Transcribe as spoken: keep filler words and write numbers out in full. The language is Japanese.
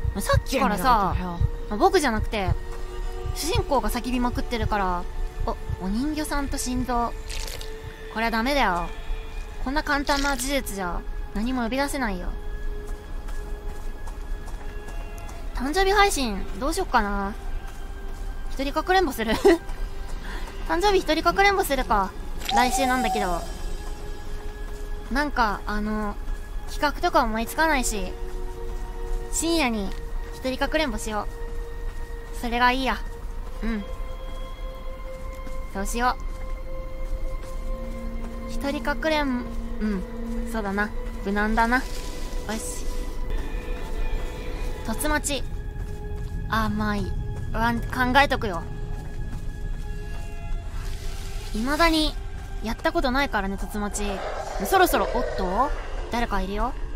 さっきからさ、僕じゃなくて主人公が叫びまくってるから。お、お人形さんと心臓。これはダメだよ。こんな簡単な事実じゃ何も呼び出せないよ。誕生日配信どうしよっかな。一人かくれんぼする誕生日一人かくれんぼするか。来週なんだけど、なんかあの企画とか思いつかないし、深夜に一人かくれんぼしよう。それがいいや。うん、そうしよう。一人かくれん、うん、そうだな、無難だな。よし、とつまち。あ、まあいい、わん、考えとくよ。未だにやったことないからね、とつまち。そろそろ、おっと誰かいるよ。